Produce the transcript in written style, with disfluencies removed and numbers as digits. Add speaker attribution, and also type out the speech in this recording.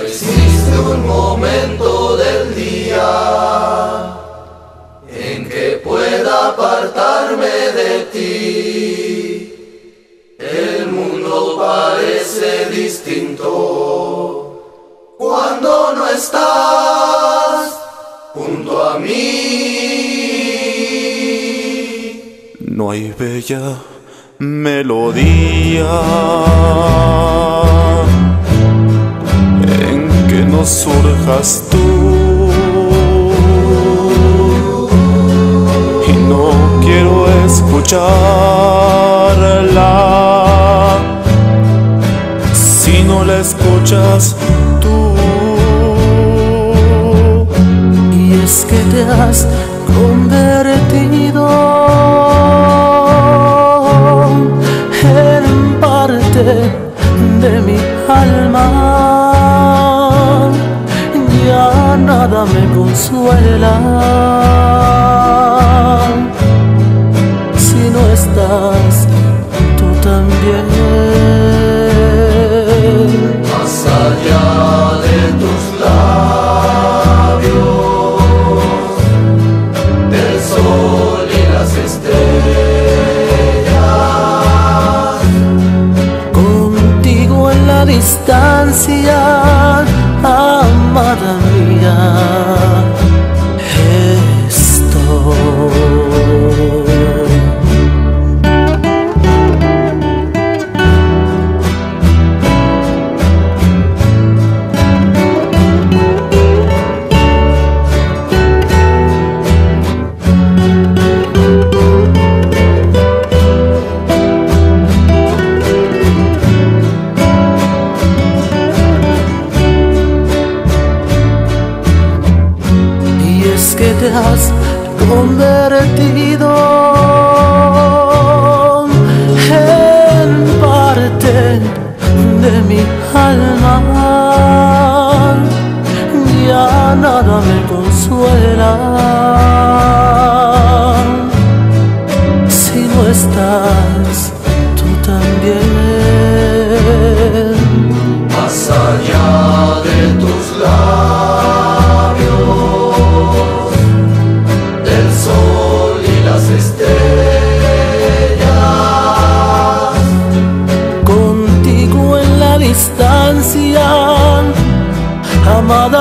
Speaker 1: existe un momento del día en que pueda apartarme de ti. El mundo parece distinto cuando no estás junto a mí.
Speaker 2: No hay bella melodía en que no surjas tú, y no quiero escucharla si no la escuchas tú.
Speaker 3: Y es que te has convertido en parte de mi alma. Ya nada me consuela si no estás tú también.
Speaker 1: Más allá de tus labios, del sol y las estrellas,
Speaker 3: contigo en la distancia, amada mía, estoy. Que te has convertido en parte de mi alma. Ya nada me consuela si no estás tú también.
Speaker 1: más allá de tus labios, del sol y las estrellas,
Speaker 3: Contigo en la distancia, amada